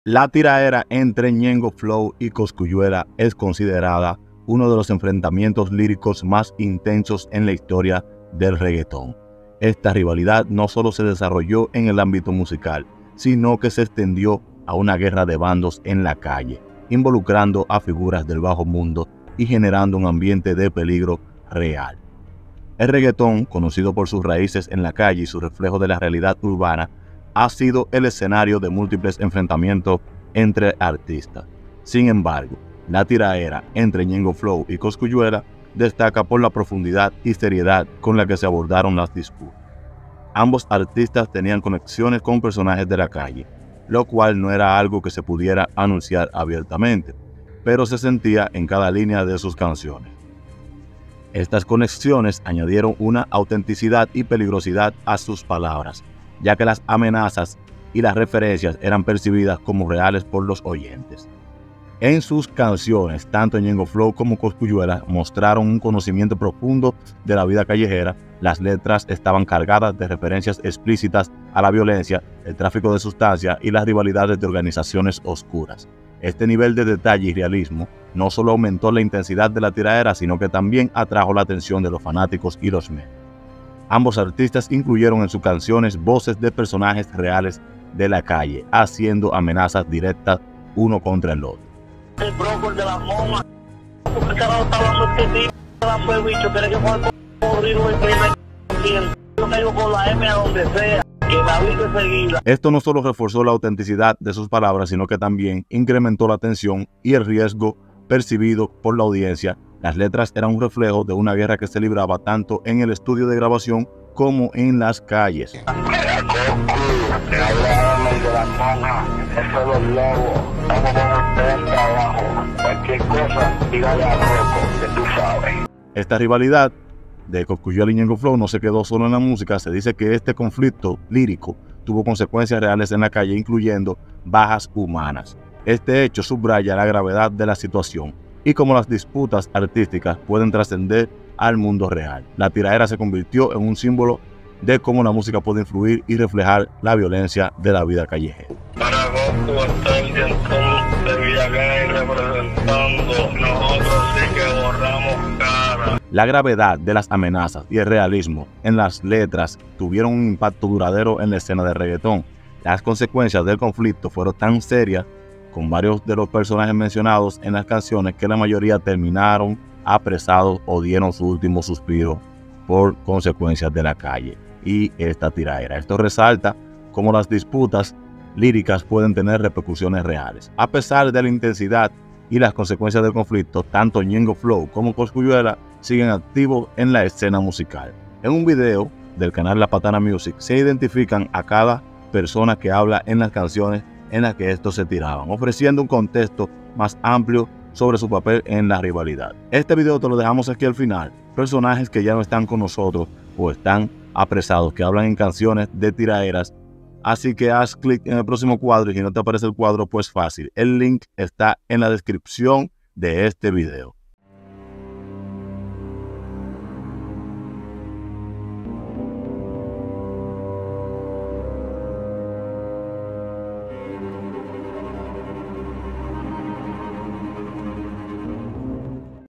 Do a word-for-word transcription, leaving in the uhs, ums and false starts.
La tiraera entre Ñengo Flow y Cosculluela es considerada uno de los enfrentamientos líricos más intensos en la historia del reggaetón. Esta rivalidad no solo se desarrolló en el ámbito musical, sino que se extendió a una guerra de bandos en la calle, involucrando a figuras del bajo mundo y generando un ambiente de peligro real. El reggaetón, conocido por sus raíces en la calle y su reflejo de la realidad urbana, ha sido el escenario de múltiples enfrentamientos entre artistas. Sin embargo, la tiraera entre Ñengo Flow y Cosculluela destaca por la profundidad y seriedad con la que se abordaron las disputas. Ambos artistas tenían conexiones con personajes de la calle, lo cual no era algo que se pudiera anunciar abiertamente, pero se sentía en cada línea de sus canciones. Estas conexiones añadieron una autenticidad y peligrosidad a sus palabras, ya que las amenazas y las referencias eran percibidas como reales por los oyentes. En sus canciones, tanto Ñengo Flow como Cosculluela mostraron un conocimiento profundo de la vida callejera. Las letras estaban cargadas de referencias explícitas a la violencia, el tráfico de sustancias y las rivalidades de organizaciones oscuras. Este nivel de detalle y realismo no solo aumentó la intensidad de la tiraera, sino que también atrajo la atención de los fanáticos y los medios. Ambos artistas incluyeron en sus canciones voces de personajes reales de la calle, haciendo amenazas directas uno contra el otro. El brócoli de la moma, porque carajo está hablando este tipo, dando el bicho, tiene que jugar corrido el primer yo caigo con la M a donde sea, que la vida enseguida. Esto no solo reforzó la autenticidad de sus palabras, sino que también incrementó la tensión y el riesgo percibido por la audiencia. Las letras eran un reflejo de una guerra que se libraba tanto en el estudio de grabación como en las calles. Mira, Coco, te hablaron de la monja, eso es los lobos, vamos a poner abajo, cualquier cosa, dígale a Coco, que tú sabes. Esta rivalidad de Cosculluela y Ñengo Flow no se quedó solo en la música. Se dice que este conflicto lírico tuvo consecuencias reales en la calle, incluyendo bajas humanas. Este hecho subraya la gravedad de la situación y cómo las disputas artísticas pueden trascender al mundo real. La tiraera se convirtió en un símbolo de cómo la música puede influir y reflejar la violencia de la vida callejera. Para Goku hasta el dientón de Villagay representando, nosotros sí que borramos cara. La gravedad de las amenazas y el realismo en las letras tuvieron un impacto duradero en la escena de reggaetón. Las consecuencias del conflicto fueron tan serias con varios de los personajes mencionados en las canciones que la mayoría terminaron apresados o dieron su último suspiro por consecuencias de la calle y esta tiraera. Esto resalta cómo las disputas líricas pueden tener repercusiones reales. A pesar de la intensidad y las consecuencias del conflicto, tanto Ñengo Flow como Cosculluela siguen activos en la escena musical. En un video del canal La Patana Music se identifican a cada persona que habla en las canciones en las que estos se tiraban, ofreciendo un contexto más amplio sobre su papel en la rivalidad. Este video te lo dejamos aquí al final. Personajes que ya no están con nosotros o están apresados, que hablan en canciones de tiraeras. Así que haz clic en el próximo cuadro y si no te aparece el cuadro, pues fácil. El link está en la descripción de este video.